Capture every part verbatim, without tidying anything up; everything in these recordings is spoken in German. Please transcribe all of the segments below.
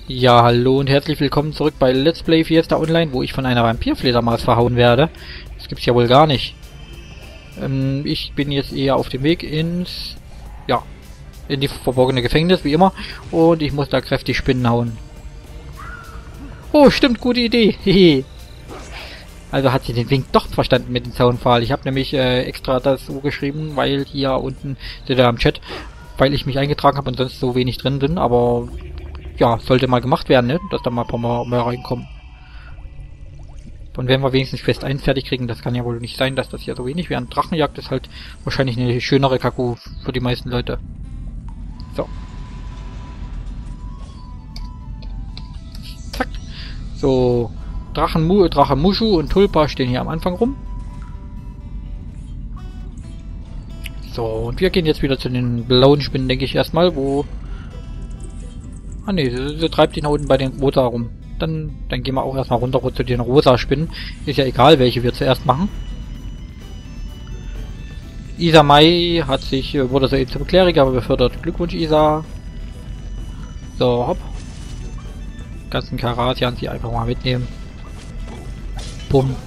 Ja, hallo und herzlich willkommen zurück bei Let's Play Fiesta Online, wo ich von einer Vampirfledermaus verhauen werde. Das gibt's ja wohl gar nicht. Ähm, ich bin jetzt eher auf dem Weg ins... ja, in die verborgene Gefängnis, wie immer. Und ich muss da kräftig Spinnen hauen. Oh, stimmt, gute Idee. Hehe. Also hat sie den Wink doch verstanden mit dem Zaunpfahl. Ich habe nämlich äh, extra das so geschrieben, weil hier unten, seht ihr am Chat, weil ich mich eingetragen habe und sonst so wenig drin bin, aber... ja, sollte mal gemacht werden, ne? Dass da mal ein paar mehr, mehr reinkommen. Und wenn wir wenigstens Quest eins fertig kriegen, das kann ja wohl nicht sein, dass das hier so wenig wäre. Drachenjagd ist halt wahrscheinlich eine schönere Kaku für die meisten Leute. So. Zack. So. Drachenmu, Drache Mushu und Tulpa stehen hier am Anfang rum. So, und wir gehen jetzt wieder zu den blauen Spinnen, denke ich erstmal, wo... ah ne, sie, sie treibt ihn da unten bei den rosa rum. Dann, dann gehen wir auch erstmal runter zu den rosa Spinnen. Ist ja egal, welche wir zuerst machen. Isa Mai hat sich, wurde so eben zum Kleriker befördert. Glückwunsch, Isa. So, hopp. Ganzen Karatians hier einfach mal mitnehmen. Bumm.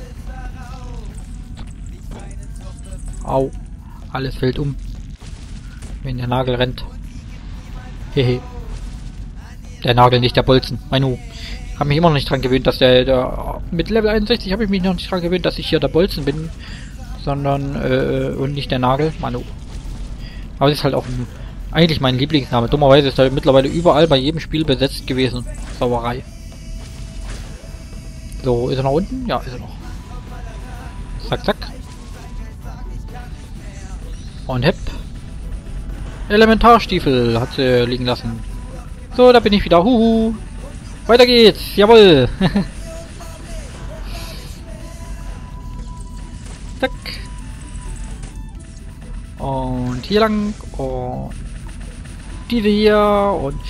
Au. Alles fällt um. Wenn der Nagel rennt. Hehe. Der Nagel, nicht der Bolzen. Manu. Habe mich immer noch nicht dran gewöhnt, dass der, der mit Level einundsechzig habe ich mich noch nicht dran gewöhnt, dass ich hier der Bolzen bin, sondern äh, und nicht der Nagel. Manu. Aber das ist halt auch ein, eigentlich mein Lieblingsname. Dummerweise ist er mittlerweile überall bei jedem Spiel besetzt gewesen. Sauerei. So, ist er noch unten? Ja, ist er noch. Zack, zack. Und hepp. Elementarstiefel hat sie liegen lassen. So, da bin ich wieder. Huhu. Weiter geht's. Jawohl. Zack. Und hier lang. Und diese hier. Und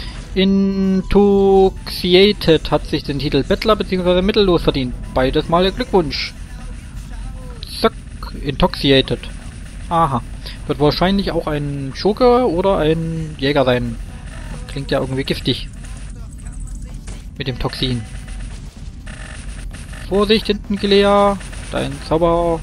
Intoxiated hat sich den Titel Bettler bzw. mittellos verdient. Beides mal Glückwunsch. Zack. Intoxiated. Aha. Wird wahrscheinlich auch ein Schurke oder ein Jäger sein. Klingt ja irgendwie giftig. Mit dem Toxin. Vorsicht, hinten, Gilea. Dein Zauber.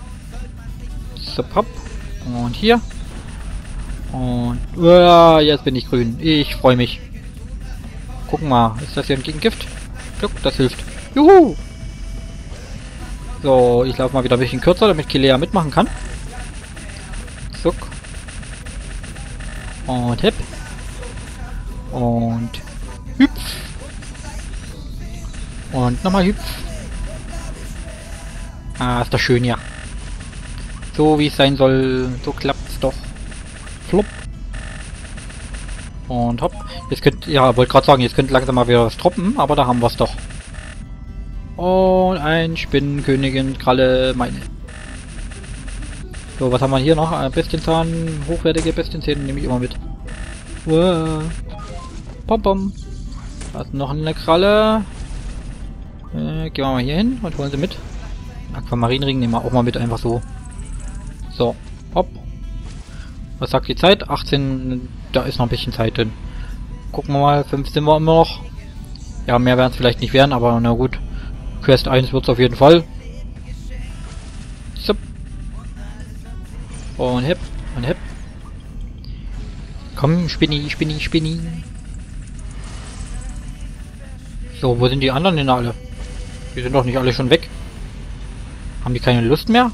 Zap, und hier. Und... Uh, jetzt bin ich grün. Ich freue mich. Gucken mal. Ist das hier ein Gegengift? Guck, das hilft. Juhu! So, ich laufe mal wieder ein bisschen kürzer, damit Gilea mitmachen kann. Zuck. Und hip. Und hüpf. Und nochmal hüpf. Ah, ist das schön, ja. So wie es sein soll. So klappt's doch. Flop. Und hopp. Jetzt könnt, ja, wollte gerade sagen, jetzt könnte langsam mal wieder was droppen, aber da haben wir es doch. Und ein Spinnenkönigin, Kralle, meine. So, was haben wir hier noch? Ein Bestienzahn, hochwertige Bestienzähne nehme ich immer mit. Uah. Pom pom. Da ist noch eine Kralle. Äh, gehen wir mal hier hin und holen sie mit. Aquamarinring nehmen wir auch mal mit, einfach so. So, hopp. Was sagt die Zeit? achtzehn, da ist noch ein bisschen Zeit drin. Gucken wir mal, fünf sind wir immer noch. Ja, mehr werden es vielleicht nicht werden, aber na gut. Quest eins wird es auf jeden Fall. Zup. Und hip, und hip. Komm, Spinni, Spinni, Spinni. So, wo sind die anderen denn alle? Die sind doch nicht alle schon weg. Haben die keine Lust mehr?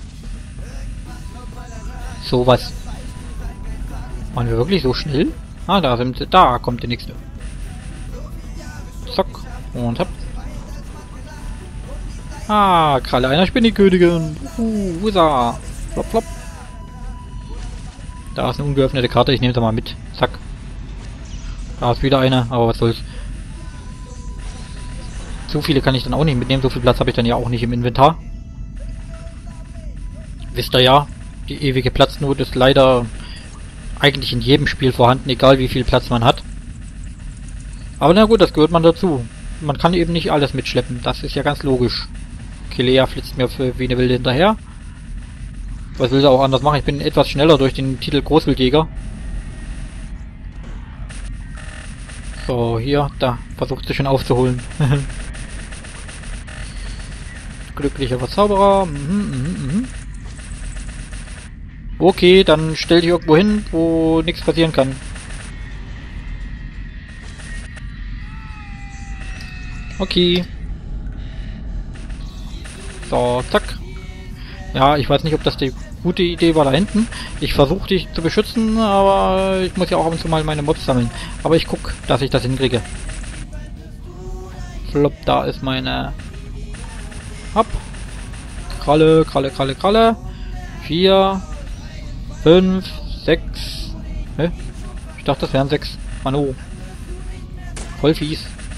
So was. Waren wir wirklich so schnell? Ah, da sind sie. Da kommt der nächste. Zack. Und hopp. Ah, Kralle einer Spinnekönigin. Uh, wo ist er? Flop, flop. Da ist eine ungeöffnete Karte. Ich nehme sie mal mit. Zack. Da ist wieder eine, aber was soll's. So viele kann ich dann auch nicht mitnehmen. So viel Platz habe ich dann ja auch nicht im Inventar. Wisst ihr ja, die ewige Platznot ist leider eigentlich in jedem Spiel vorhanden, egal wie viel Platz man hat. Aber na gut, das gehört man dazu. Man kann eben nicht alles mitschleppen. Das ist ja ganz logisch. Gilea flitzt mir für wie eine Wilde hinterher. Was will sie auch anders machen? Ich bin etwas schneller durch den Titel Großwildjäger. So, hier, da, versucht sie schon aufzuholen. Glücklicher Verzauberer. Mhm, mhm, mhm. Okay, dann stell dich irgendwo hin, wo nichts passieren kann. Okay. So, zack. Ja, ich weiß nicht, ob das die gute Idee war da hinten. Ich versuche dich zu beschützen, aber ich muss ja auch ab und zu mal meine Mobs sammeln. Aber ich guck, dass ich das hinkriege. Flop, da ist meine... Hopp. Kralle, Kralle, Kralle, Kralle. Vier. Fünf. Sechs. Hä? Ich dachte, das wären sechs. Mano. Voll fies.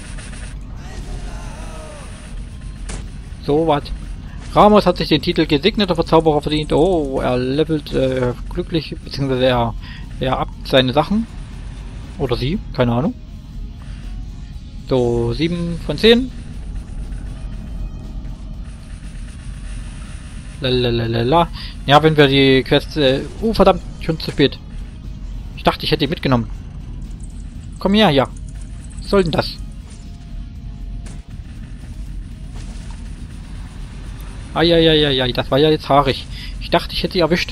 So was. Ramos hat sich den Titel gesegneter Verzauberer verdient. Oh, er levelt äh, glücklich, beziehungsweise er, er abt seine Sachen. Oder sie, keine Ahnung. So, sieben von zehn. Lalalala. Ja, wenn wir die Quest... Äh, oh, verdammt, schon zu spät. Ich dachte, ich hätte die mitgenommen. Komm her, ja. Was soll denn das? Eieieiei, das war ja jetzt haarig. Ich dachte, ich hätte sie erwischt.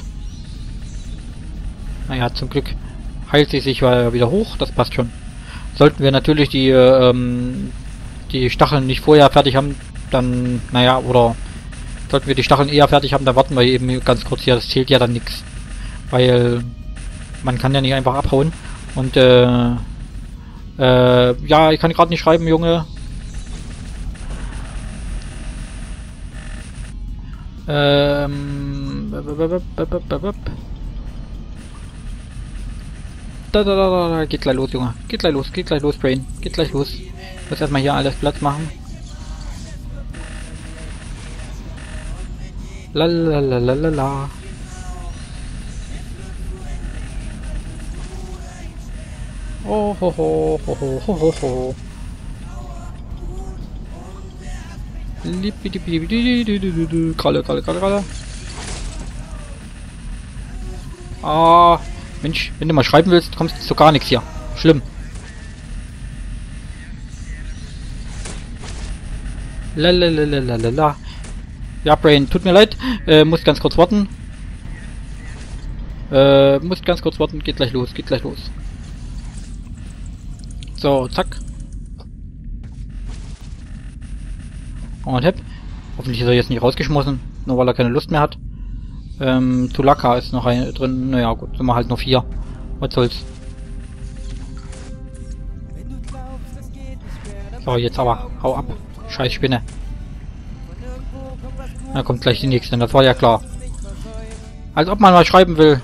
Naja, zum Glück heilt sie sich wieder hoch. Das passt schon. Sollten wir natürlich die, ähm, die Stacheln nicht vorher fertig haben, dann, naja, oder sollten wir die Stacheln eher fertig haben, dann warten wir eben ganz kurz hier. Das zählt ja dann nichts. Weil man kann ja nicht einfach abhauen. Und, äh, äh, ja, ich kann gerade nicht schreiben, Junge. Ähm. Da, da, da, da, geht gleich los, Junge. Geht gleich los, geht gleich los, Brain. Geht gleich los. Ich muss erstmal hier alles Platz machen. Lalalala. Oh, ho, ho, ho, ho, ho, ho, ho. Kralle, Kralle, Kralle, Kralle. Ah, Mensch, wenn du mal schreiben willst, kommst du zu gar nichts hier. Schlimm. Lalalala. Ja, Brain, tut mir leid. Äh, muss ganz kurz warten. Äh, muss ganz kurz warten. Geht gleich los, geht gleich los. So, zack. Und hep. Hoffentlich ist er jetzt nicht rausgeschmissen, nur weil er keine Lust mehr hat. Ähm, Tulaka ist noch eine drin. Naja, gut, sind wir halt nur vier. Was soll's. So, jetzt aber. Hau ab. Scheiß Spinne. Da kommt gleich die nächste, das war ja klar. Als ob man mal schreiben will.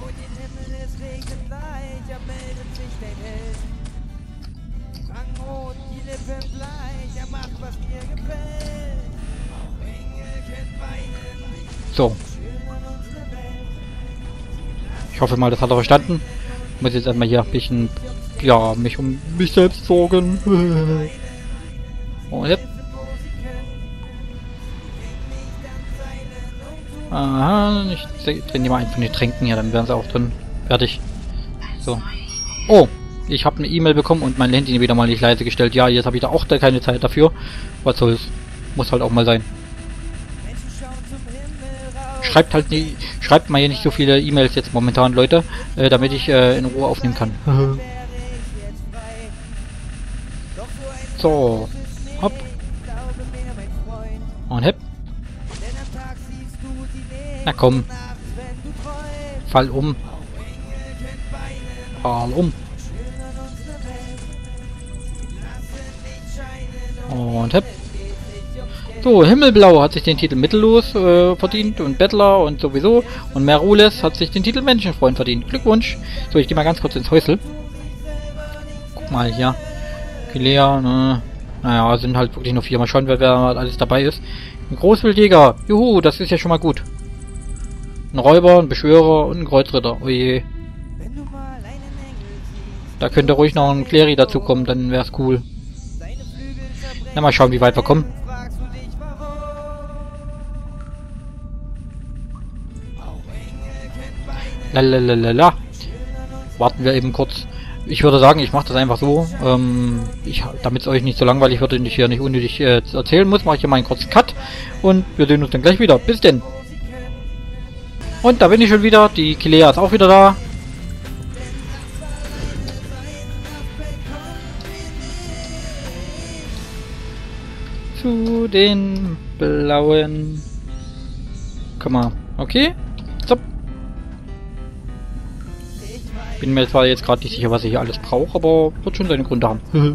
So. Ich hoffe mal, das hat er verstanden. Ich muss jetzt erstmal hier ein bisschen, ja, mich um mich selbst sorgen. Und jetzt. Aha, ich trenne die mal einen von den Tränken hier, dann wären sie auch drin. Fertig. So. Oh, ich habe eine E-Mail bekommen und mein Handy wieder mal nicht leise gestellt. Ja, jetzt habe ich da auch da keine Zeit dafür. Was soll's. Muss halt auch mal sein. Schreibt halt nie, schreibt mal hier nicht so viele E-Mails jetzt momentan, Leute, äh, damit ich äh, in Ruhe aufnehmen kann. So. Hopp. Und hepp. Na komm. Fall um. Fall um. Und hepp. So, Himmelblau hat sich den Titel Mittellos äh, verdient und Bettler und sowieso. Und Merules hat sich den Titel Menschenfreund verdient. Glückwunsch. So, ich gehe mal ganz kurz ins Häusl. Guck mal hier. Kilea, ne. Naja, sind halt wirklich nur vier. Mal schauen, wer, wer alles dabei ist. Ein Großwildjäger. Juhu, das ist ja schon mal gut. Ein Räuber, ein Beschwörer und ein Kreuzritter. Oje. Da könnte ruhig noch ein Kleri dazukommen, dann wär's cool. Na, mal schauen, wie weit wir kommen. Lalalala. Warten wir eben kurz. ich würde sagen, ich mache das einfach so. Ähm, ich, damit es euch nicht so langweilig wird und ich hier nicht unnötig äh, erzählen muss, mache ich hier mal einen kurzen Cut. Und wir sehen uns dann gleich wieder. Bis denn. Und da bin ich schon wieder. Die Kilea ist auch wieder da. Zu den blauen. Komm mal. Okay. So. Bin mir zwar jetzt gerade nicht sicher, was ich hier alles brauche, aber wird schon seine Gründe haben.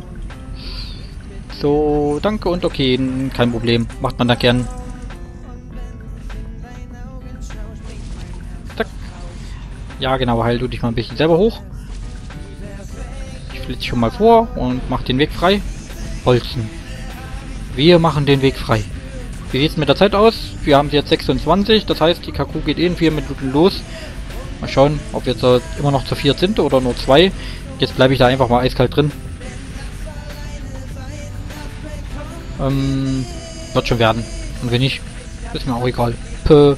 So, danke und okay. Kein Problem. Macht man da gern. Zack. Ja, genau. Heil du dich mal ein bisschen selber hoch. Ich flitze schon mal vor und mach den Weg frei. Holzen. Wir machen den Weg frei. Wie sieht es mit der Zeit aus? Wir haben jetzt sechsundzwanzig, das heißt, die K Q geht eh in vier Minuten los. Mal schauen, ob wir jetzt äh, immer noch zu viert sind oder nur zwei. Jetzt bleibe ich da einfach mal eiskalt drin. Ähm, wird schon werden. Und wenn nicht, ist mir auch egal. Puh.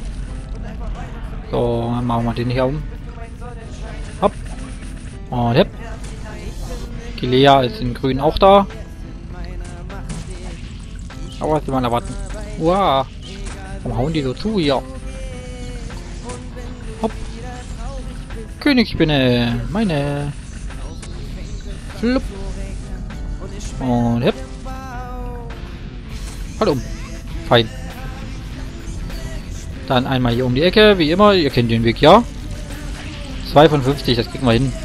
So, dann machen wir den hier um. Hopp. Und hopp. Kilea ist in grün auch da. Aber was will man erwarten? Wow. Warum hauen die so zu hier? Hopp. Königsspinne. Meine. Flupp. Und hopp. Hallo. Fein. Dann einmal hier um die Ecke, wie immer. Ihr kennt den Weg, ja? zwei von fünfzig, das kriegen wir hin.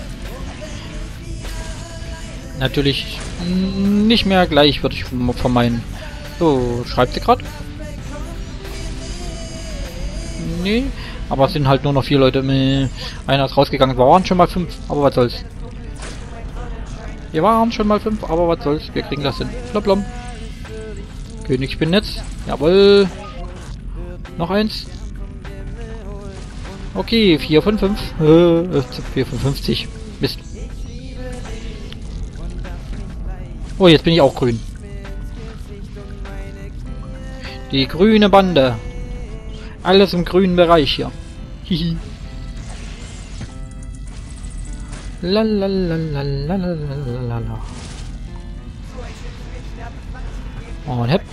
Natürlich nicht mehr gleich, würde ich vermeiden. So, schreibt sie gerade? Nee, aber es sind halt nur noch vier Leute. Einer ist rausgegangen, wir waren schon mal fünf, aber was soll's. Wir waren schon mal fünf, aber was soll's. Wir kriegen das hin. Blablabla. Königsspinnetz. Jawohl. Noch eins. Okay, vier von fünf. Äh, vier von fünfzig. Mist. Oh, jetzt bin ich auch grün. Die grüne Bande. Alles im grünen Bereich hier. Hihi. Lalalalalalala. Und hopp.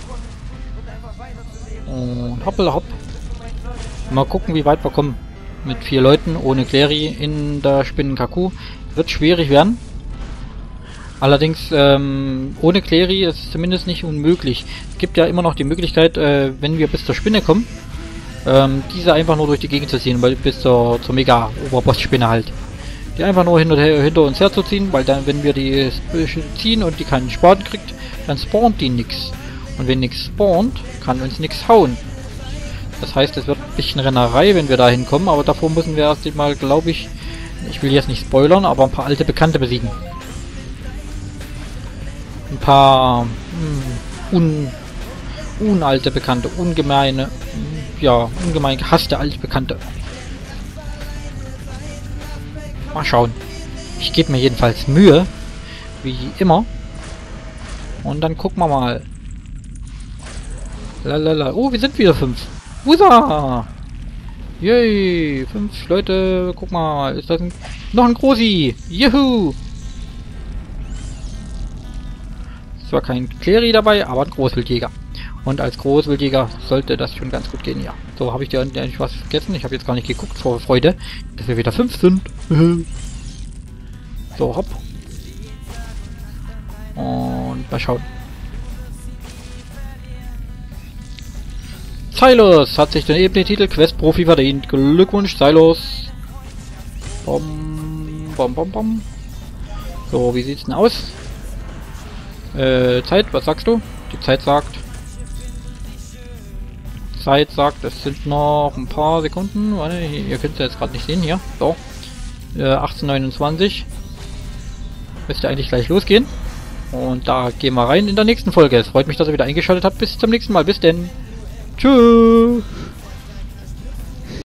Und hoppel hopp. Mal gucken, wie weit wir kommen. Mit vier Leuten ohne Clary in der Spinnen-K Q. Wird schwierig werden. Allerdings, ähm, ohne Clary ist es zumindest nicht unmöglich. Es gibt ja immer noch die Möglichkeit, äh, wenn wir bis zur Spinne kommen, ähm, diese einfach nur durch die Gegend zu ziehen, weil bis zur, zur Mega-Oberboss-Spinne halt. Die einfach nur hinter, hinter uns herzuziehen, weil dann, wenn wir die ziehen und die keinen Spaten kriegt, dann spawnt die nix. Und wenn nix spawnt, kann uns nix hauen. Das heißt, es wird ein bisschen Rennerei, wenn wir da hinkommen, aber davor müssen wir erst mal, glaube ich, ich will jetzt nicht spoilern, aber ein paar alte Bekannte besiegen. Ein paar hm, un, unalte Bekannte, ungemeine, ja, ungemein gehasste alte Bekannte. Mal schauen. Ich gebe mir jedenfalls Mühe, wie immer. Und dann gucken wir mal. Lalala. Oh, wir sind wieder fünf. Wusa! Yay! Fünf Leute. Guck mal. Ist das ein... Noch ein Großi! Juhu! Zwar kein Clary dabei, aber ein Großwildjäger. Und als Großwildjäger sollte das schon ganz gut gehen, ja. So, habe ich dir eigentlich was vergessen? Ich habe jetzt gar nicht geguckt, vor Freude, dass wir wieder fünf sind. So, hopp. Und mal schauen. Silos hat sich den eben den Titel Quest-Profi verdient. Glückwunsch, Silos. Bom, bom, bom, bom. So, wie sieht's denn aus? Äh, Zeit, was sagst du? Die Zeit sagt... Zeit sagt, es sind noch ein paar Sekunden. Warte, ihr könnt es jetzt gerade nicht sehen hier. So. Äh, achtzehn neunundzwanzig. Müsste eigentlich gleich losgehen. Und da gehen wir rein in der nächsten Folge. Es freut mich, dass ihr wieder eingeschaltet habt. Bis zum nächsten Mal. Bis denn. Tschüss.